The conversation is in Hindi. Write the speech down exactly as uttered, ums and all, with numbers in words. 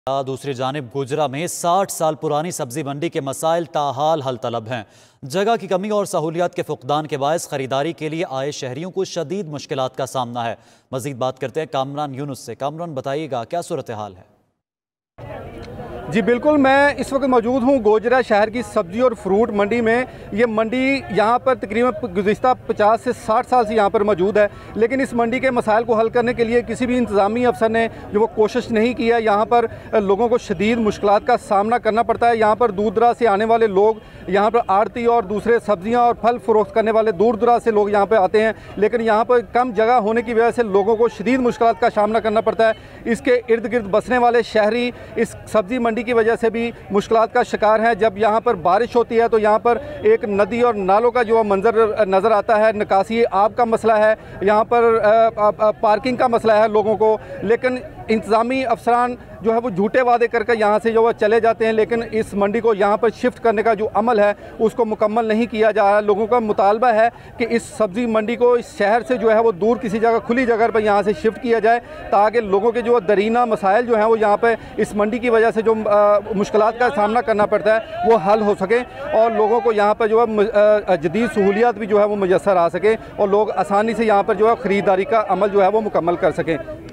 दूसरी जानिब गोजरा में साठ साल पुरानी सब्जी मंडी के मसाइल ताहाल हल तलब हैं। जगह की कमी और सहूलियात के फुकदान के बायस खरीदारी के लिए आए शहरियों को शदीद मुश्किलात का सामना है। मजीद बात करते हैं कामरान यूनुस से। कामरान, बताइएगा क्या सूरत हाल है? जी बिल्कुल, मैं इस वक्त मौजूद हूँ गोजरा शहर की सब्ज़ी और फ्रूट मंडी में। ये मंडी यहाँ पर तकरीबन गुज़िश्ता पचास से साठ साल से यहाँ पर मौजूद है, लेकिन इस मंडी के मसाइल को हल करने के लिए किसी भी इंतज़ामी अफसर ने जो वो कोशिश नहीं की है। यहाँ पर लोगों को शदीद मुश्किलात का सामना करना पड़ता है। यहाँ पर दूर दराज से आने वाले लोग, यहाँ पर आड़ती और दूसरे सब्ज़ियाँ और फल फ़रोख्त करने वाले दूर दराज से लोग यहाँ पर आते हैं, लेकिन यहाँ पर कम जगह होने की वजह से लोगों को शदीद मुश्किलात का सामना करना पड़ता है। इसके इर्द गिर्द बसने वाले शहरी इस सब्ज़ी मंडी की वजह से भी मुश्किलात का शिकार हैं। जब यहाँ पर बारिश होती है तो यहाँ पर एक नदी और नालों का जो मंजर नज़र आता है, निकासी आब का मसला है, यहाँ पर आ, आ, आ, पार्किंग का मसला है लोगों को, लेकिन इंतज़ामी अफसरान जो है वो झूठे वादे करके यहाँ से जो है चले जाते हैं, लेकिन इस मंडी को यहाँ पर शिफ्ट करने का जो अमल है उसको मुकम्मल नहीं किया जा रहा। लोगों का मुतालबा है कि इस सब्ज़ी मंडी को इस शहर से जो है वो दूर किसी जगह खुली जगह पर यहाँ से शिफ्ट किया जाए, ताकि लोगों के जो दरीना मसाइल जो हैं वो यहाँ पर इस मंडी की वजह से जो मुश्किलात का सामना करना पड़ता है वो हल हो सके और लोगों को यहाँ पर जो है जदीद सहूलियात भी जो है वो मुयस्सर आ सके और लोग आसानी से यहाँ पर जो है ख़रीदारी का अमल जो है वो मुकम्मल कर सकें।